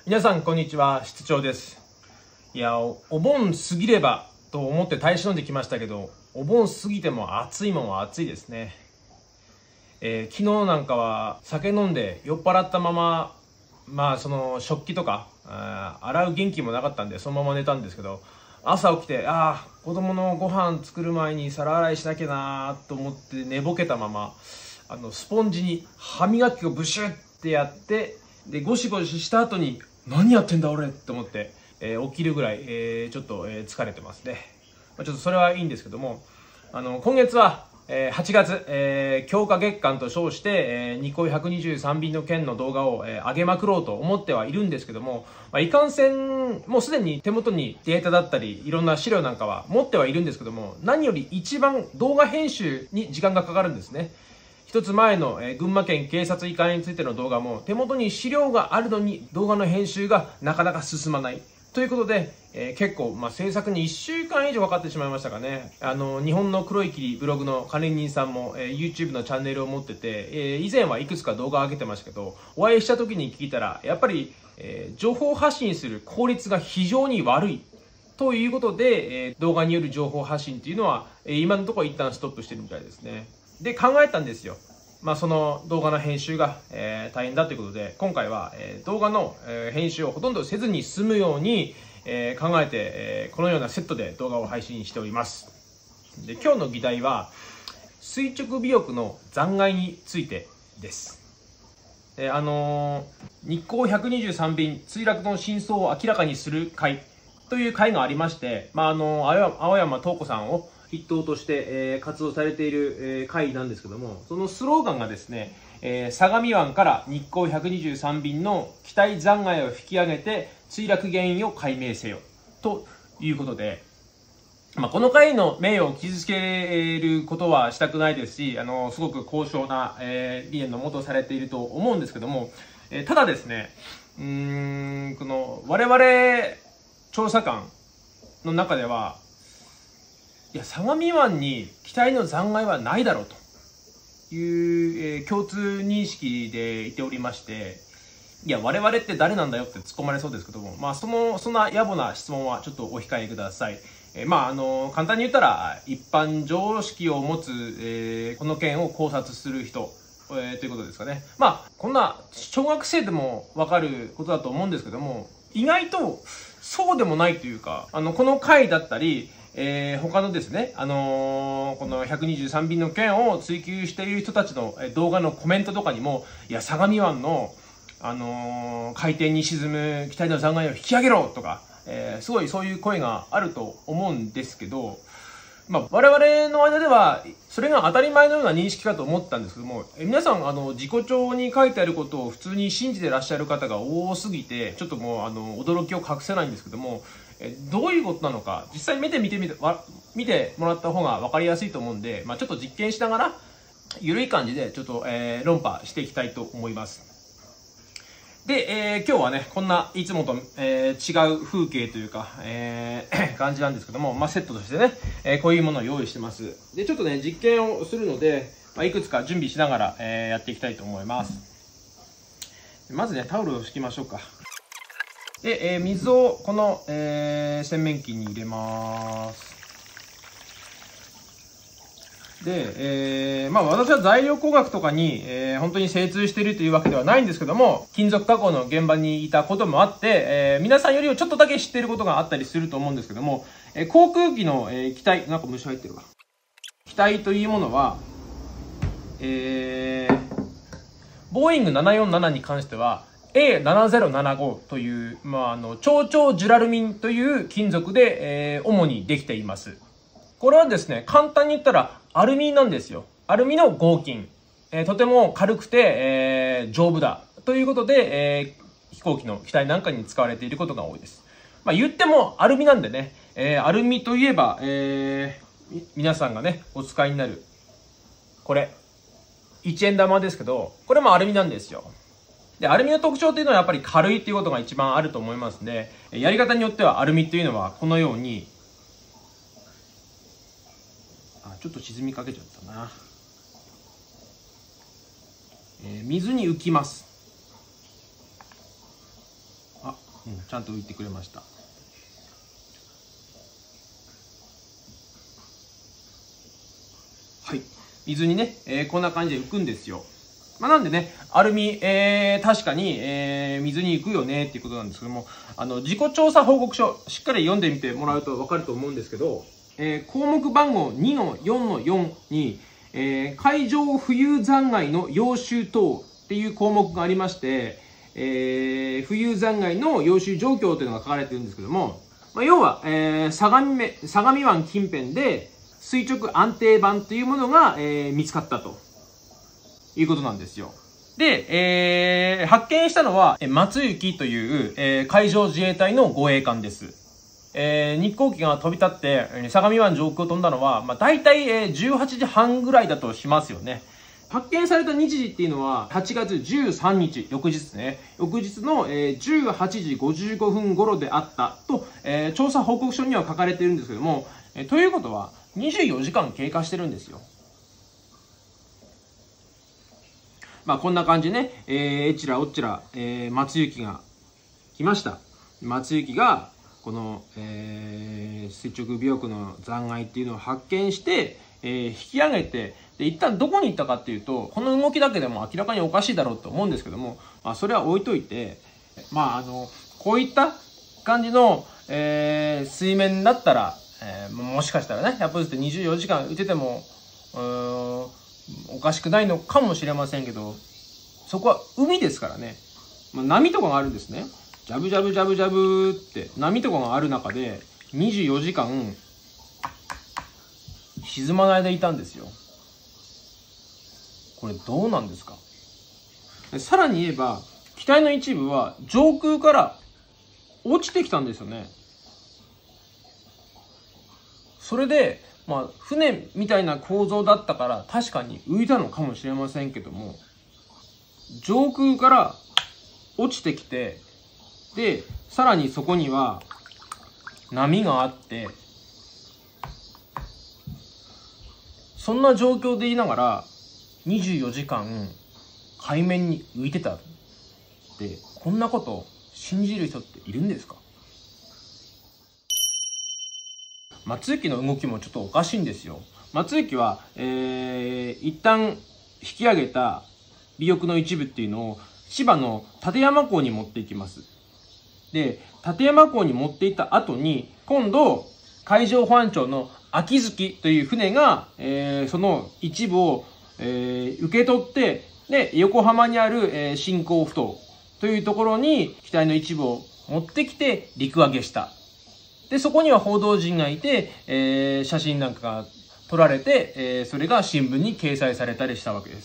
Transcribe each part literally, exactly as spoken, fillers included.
皆さんこんにちは、室長です。いや お, お盆過ぎればと思って耐え忍んできましたけど、お盆過ぎても暑いもんは暑いですね。えー、昨日なんかは酒飲んで酔っ払ったまま、まあその食器とかあ洗う元気もなかったんでそのまま寝たんですけど、朝起きてああ子供のご飯作る前に皿洗いしなきゃなと思って寝ぼけたまま、あのスポンジに歯磨きをブシュってやって、でゴシゴシした後に何やってんだ俺って思って、えー、起きるぐらい、えー、ちょっと、えー、疲れてますね。まあ、ちょっとそれはいいんですけども、あの今月は、えー、はちがつ、えー、強化月間と称して、えー、ニコイひゃくにじゅうさん便の件の動画を、えー、上げまくろうと思ってはいるんですけども、まあ、いかんせんもうすでに手元にデータだったりいろんな資料なんかは持ってはいるんですけども、何より一番動画編集に時間がかかるんですね。一つ前の、えー、群馬県警察医官についての動画も手元に資料があるのに動画の編集がなかなか進まないということで、えー、結構、まあ、制作にいっしゅうかん以上かかってしまいましたかね。あの日本の黒い霧ブログの管理人さんも、えー、YouTube のチャンネルを持ってて、えー、以前はいくつか動画を上げてましたけど、お会いした時に聞いたらやっぱり、えー、情報発信する効率が非常に悪いということで、えー、動画による情報発信っていうのは、えー、今のところ一旦ストップしてるみたいですね。で考えたんですよ。まあその動画の編集が、えー、大変だということで、今回は、えー、動画の、えー、編集をほとんどせずに済むように、えー、考えて、えー、このようなセットで動画を配信しております。で今日の議題は垂直尾翼の残骸についてです。であのー、日航ひゃくにじゅうさん便墜落の真相を明らかにする会という会がありまして、まああのー、青山東子さんを筆頭として、えー、活動されている、えー、会なんですけども、そのスローガンがですね、えー、相模湾から日航ひゃくにじゅうさん便の機体残骸を引き上げて墜落原因を解明せよということで、まあ、この会の名誉を傷つけることはしたくないですし、あのすごく高尚な、えー、理念のもとされていると思うんですけども、えー、ただですね、うーんこの我々調査官の中では、いや相模湾に機体の残骸はないだろうという、えー、共通認識でいておりまして、いや我々って誰なんだよって突っ込まれそうですけども、まあそのそんな野暮な質問はちょっとお控えください。えー、まああの簡単に言ったら一般常識を持つ、えー、この件を考察する人、えー、ということですかね。まあこんな小学生でも分かることだと思うんですけども、意外とそうでもないというか、あのこの回だったりえー、他のですね、あのー、このひゃくにじゅうさん便の件を追求している人たちの動画のコメントとかにも、いや相模湾の、あのー、海底に沈む機体の残骸を引き上げろとか、えー、すごいそういう声があると思うんですけど、まあ、我々の間ではそれが当たり前のような認識かと思ったんですけども、え皆さんあの自己帳に書いてあることを普通に信じてらっしゃる方が多すぎて、ちょっともうあの驚きを隠せないんですけども、えどういうことなのか実際見てみてみて見てもらった方が分かりやすいと思うんで、まあ、ちょっと実験しながら緩い感じでちょっと、えー、論破していきたいと思います。で、えー、今日はねこんないつもと、えー、違う風景というか、えー、感じなんですけども、まあ、セットとしてね、えー、こういうものを用意してます。でちょっとね実験をするので、まあ、いくつか準備しながら、えー、やっていきたいと思います。まずねタオルを敷きましょうか。で、えー、水をこの、えー、洗面器に入れます。で、えー、まあ私は材料工学とかに、えー、本当に精通しているというわけではないんですけども、金属加工の現場にいたこともあって、えー、皆さんよりもちょっとだけ知っていることがあったりすると思うんですけども、えー、航空機の、えー、機体、なんか虫入ってるわ。機体というものは、えー、ボーイングななよんななに関しては、エーななぜろななご という、まあ、あの超々ジュラルミンという金属で、えー、主にできています。これはですね、簡単に言ったらアルミなんですよ。アルミの合金。えー、とても軽くて、えー、丈夫だ。ということで、えー、飛行機の機体なんかに使われていることが多いです。まあ、言ってもアルミなんでね、えー、アルミといえば、えー、皆さんがね、お使いになる、これ、いちえん玉ですけど、これもアルミなんですよ。で、アルミの特徴というのはやっぱり軽いっていうことが一番あると思いますね。やり方によってはアルミっていうのはこのように、あ、ちょっと沈みかけちゃったな。えー、水に浮きます。あ、 うん、ちゃんと浮いてくれました。はい、水にね、えー、こんな感じで浮くんですよ。まあ、なんでね、アルミ、えー、確かに、えー、水に浮くよねっていうことなんですけども、あの、自己調査報告書、しっかり読んでみてもらうと分かると思うんですけど、えー、項目番号 にのよんのよん に、えー、海上浮遊残骸の揚集等っていう項目がありまして、えー、浮遊残骸の揚集状況というのが書かれてるんですけども、まあ、要は、えー、相模目、相模湾近辺で垂直安定板というものが、えー、見つかったということなんですよ。で、えー、発見したのは、松雪という、えー、海上自衛隊の護衛艦です。えー、日航機が飛び立って、相模湾上空を飛んだのは、まあ、大体、えー、じゅうはちじはんぐらいだとしますよね。発見された日時っていうのは、はちがつじゅうさんにち、翌日ですね。翌日の、えー、じゅうはちじごじゅうごふん頃であったと、えー、調査報告書には書かれているんですけども、えー、ということは、にじゅうよじかん経過してるんですよ。まあこんな感じでね、えー、えちらおっちら、えー、松雪が来ました。松雪が、この、えー、垂直尾翼の残骸っていうのを発見して、えー、引き上げて、で、一旦どこに行ったかっていうと、この動きだけでも明らかにおかしいだろうと思うんですけども、まあそれは置いといて、まああの、こういった感じの、えー、水面だったら、えー、もしかしたらね、ひゃっぽずつでにじゅうよじかん浮いてても、うーん、おかしくないのかもしれませんけど、そこは海ですからね、まあ、波とかがあるんですね。ジャブジャブジャブジャブって波とかがある中でにじゅうよじかん沈まないでいたんですよ。これどうなんですか。さらに言えば、機体の一部は上空から落ちてきたんですよね。それでまあ、船みたいな構造だったから確かに浮いたのかもしれませんけども、上空から落ちてきて、で、さらにそこには波があって、そんな状況でいながらにじゅうよじかん海面に浮いてたって、こんなこと信じる人っているんですか？松雪の動きもちょっとおかしいんですよ。松雪は、えー、一旦引き上げた尾翼の一部っていうのを千葉の館山港に持っていきます。で、館山港に持っていった後に、今度、海上保安庁の秋月という船が、えー、その一部を、えー、受け取って、で、横浜にある、えー、新港埠頭というところに機体の一部を持ってきて陸揚げした。で、そこには報道陣がいて、えー、写真なんかが撮られて、えー、それが新聞に掲載されたりしたわけです。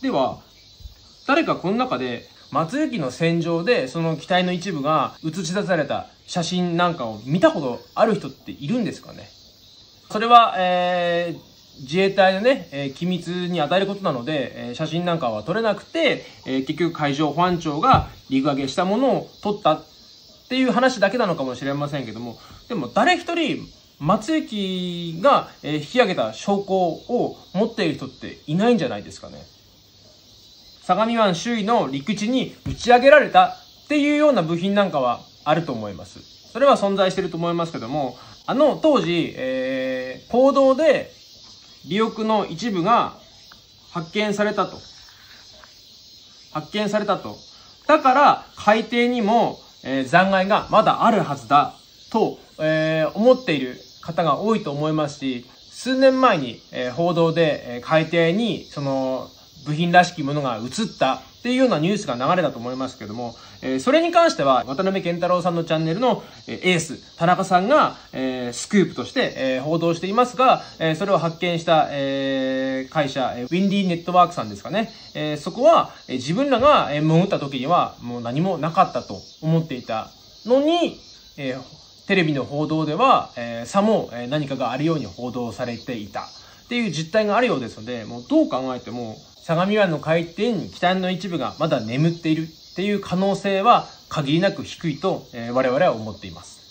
では、誰かこの中で松雪の船上でその機体の一部が映し出された写真なんかを見たことある人っているんですかね？それは、えー、自衛隊のね、えー、機密に与えることなので、えー、写真なんかは撮れなくて、えー、結局海上保安庁が陸揚げしたものを撮ったっていう話だけなのかもしれませんけども、でも誰一人松雪が引き上げた証拠を持っている人っていないんじゃないですかね。相模湾周囲の陸地に打ち上げられたっていうような部品なんかはあると思います。それは存在していると思いますけども、あの当時、えー、報道で尾翼の一部が発見されたと。発見されたと。だから海底にもえー、残骸がまだあるはずだと、えー、思っている方が多いと思いますし、数年前に、えー、報道で、えー、海底にその部品らしきものが映ったっていうようなニュースが流れたと思いますけども、えー、それに関しては渡辺健太郎さんのチャンネルの、えー、エース田中さんが、えー、スクープとして、えー、報道していますが、えー、それを発見した、えー、会社、えー、ウィンディーネットワークさんですかね、えー、そこは、えー、自分らが、えー、潜った時にはもう何もなかったと思っていたのに、えー、テレビの報道では、えー、さも、えー、何かがあるように報道されていたっていう実態があるようですので、もうどう考えても相模湾の海底に機体の一部がまだ眠っているっていう可能性は限りなく低いと、えー、我々は思っています。